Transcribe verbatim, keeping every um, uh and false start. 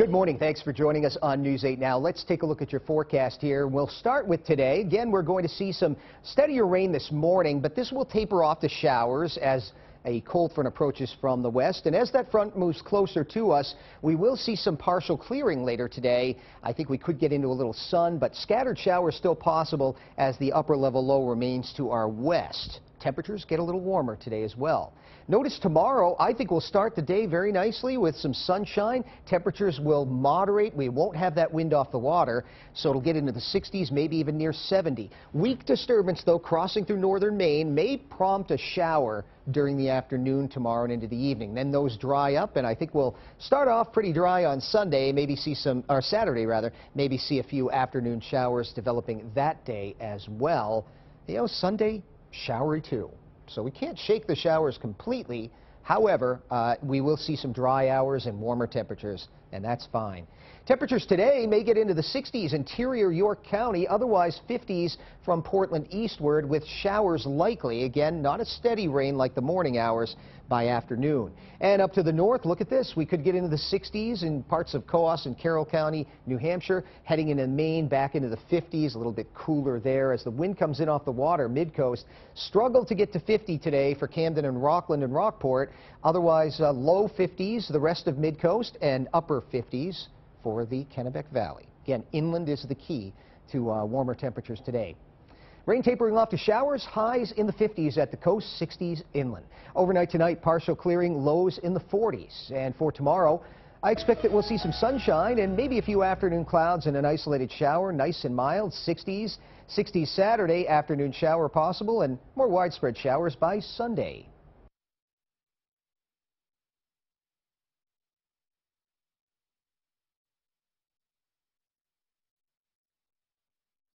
Good morning. Thanks for joining us on News eight Now. Let's take a look at your forecast here. We'll start with today. Again, we're going to see some steadier rain this morning, but this will taper off to showers as a cold front approaches from the west. And as that front moves closer to us, we will see some partial clearing later today. I think we could get into a little sun, but scattered showers still possible as the upper level low remains to our west. Temperatures get a little warmer today as well. Notice tomorrow, I think we'll start the day very nicely with some sunshine. Temperatures will moderate. We won't have that wind off the water, so it'll get into the sixties, maybe even near seventy. Weak disturbance, though, crossing through northern Maine may prompt a shower during the afternoon tomorrow and into the evening. Then those dry up, and I think we'll start off pretty dry on Sunday, maybe see some, or Saturday rather, maybe see a few afternoon showers developing that day as well. You know, Sunday, showery too. So we can't shake the showers completely. However, uh, we will see some dry hours and warmer temperatures, and that's fine. Temperatures today may get into the sixties interior York County, otherwise fifties from Portland eastward with showers likely. Again, not a steady rain like the morning hours by afternoon. And up to the north, look at this. We could get into the sixties in parts of Coos and Carroll County, New Hampshire, heading into Maine back into the fifties, a little bit cooler there as the wind comes in off the water mid-coast. Struggle to get to fifty today for Camden and Rockland and Rockport. Otherwise, uh, low fifties, the rest of mid-coast, and upper fifties for the Kennebec Valley. Again, inland is the key to uh, warmer temperatures today. Rain tapering off to showers, highs in the fifties at the coast, sixties inland. Overnight tonight, partial clearing, lows in the forties. And for tomorrow, I expect that we'll see some sunshine and maybe a few afternoon clouds and an isolated shower, nice and mild, sixties. sixties Saturday, afternoon shower possible, and more widespread showers by Sunday.